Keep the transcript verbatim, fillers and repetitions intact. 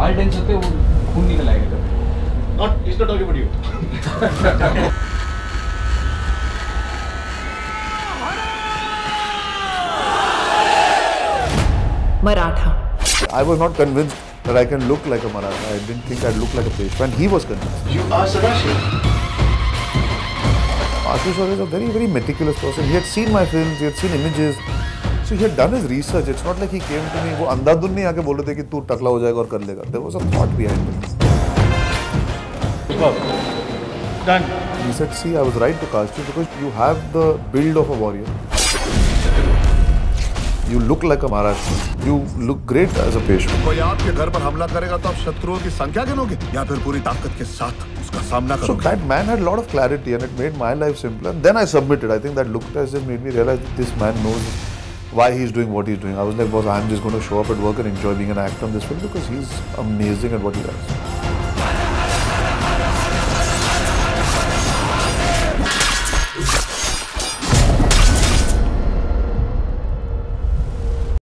बाल टेंस होते वो खून निकल आएगा कभी. Not, he's not talking about you. Maratha. I was not convinced that I can look like a Maratha. I didn't think I'd look like a Peshwa, and he was convinced. You are Sadashiv. Ashutosh is a very, very meticulous person. He had seen my films, he had seen images. So he had done his research. It's not like he came to me, वो अंधाधुन नहीं आके बोल रहे थे कि तू टकला हो जाएगा और कर लेगा. There was a thought behind it. Done. He said, see, I was right to cast you because you have the build of a warrior. You look like a Maharashtra. You look great as a Peshwa. कोई आपके घर पर हमला करेगा तो आप शत्रुओं की संख्या गिनोगे या फिर पूरी ताकत के साथ उसका सामना करोगे? So that man had a lot of clarity and it made my life simpler. Then I submitted. I think that look test just made me realize that this man knows why he's doing what he's doing. I was like, boss, I'm just going to show up at work and enjoy being an actor in this film because he's amazing at what he does.